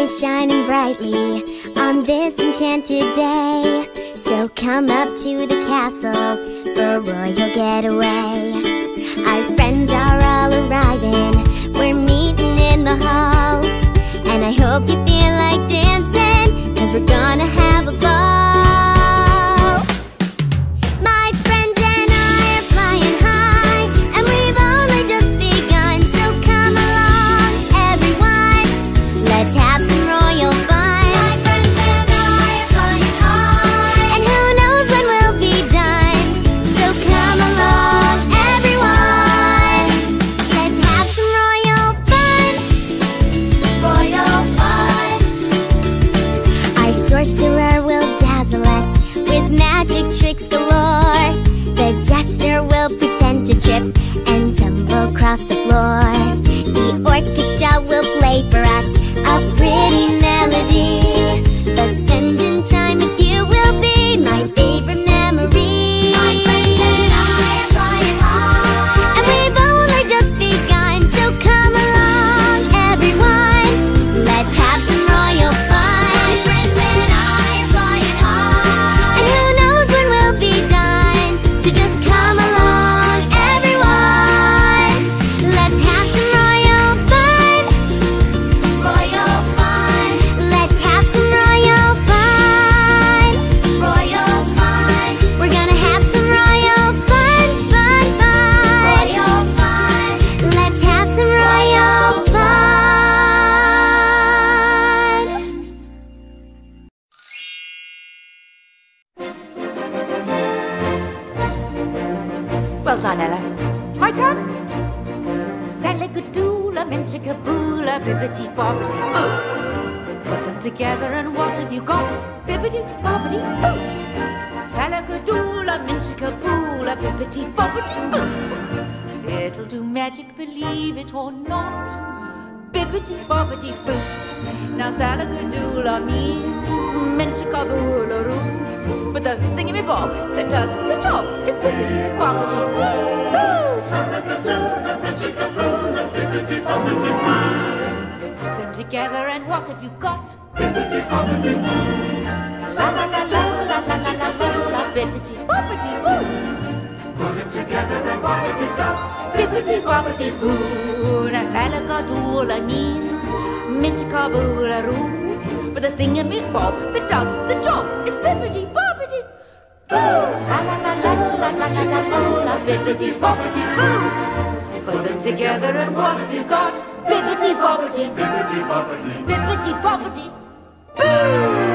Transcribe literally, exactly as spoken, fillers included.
is shining brightly on this enchanted day. So come up to the castle for a royal getaway. Our friends are all arriving, we're meeting in the hall. And I hope you feel like dancing, 'cause we're gonna have a ball. My friends and I are flying high, and we've only just begun. So come along, everyone, let's have some royal fun. My friends and I are flying high, and who knows when we'll be done. So come along, everyone, let's have some royal fun. Royal fun. Our sorcerer will dazzle us with magic tricks galore. The jester will pretend to trip and tumble across the floor. The orchestra will play for us a pretty melody. But spending time with you will be my favorite memory. My friends and I are flying high, and we've only just begun. So come along, everyone, let's have some royal fun. My friends and I are flying high, and who knows when we'll be done. So just come along, everyone, let's have some royal fun. Royal fun. Let's have some royal fun. Royal fun. We're gonna have some royal fun, fun, fun. Royal fun. Let's have some royal fun. Well done, Ella. My turn. Salagadoola, minchikaboola, bibbidi bobbidi boo. Put them together and what have you got? Bibbidi bobbidi boo. Salagadoola, minchikaboola, bibbidi bobbidi boo. It'll do magic, believe it or not. Bibbidi bobbidi boo. Now salagadoola means minchikaboola-roo. But the thingamy-bob that does the job is bibbidi bobbidi boo. Put them together and what have you got? Bibbidi bobbidi boo. Sa-la-la-la-la-la-la-la-la, bibbidi bobbidi boo. Put them together and what have you got? Bibbidi bobbidi boo. Now salagadoola means minchikaboola-roo. But the thingamy-bob that does the job is bibbidi bobbidi boo. Sa-la-la-la-la-la-la-la-la, bibbidi bobbidi boo. Put them together and what have you got? Bibbidi bobbidi, bibbidi bobbidi, bibbidi bobbidi boo.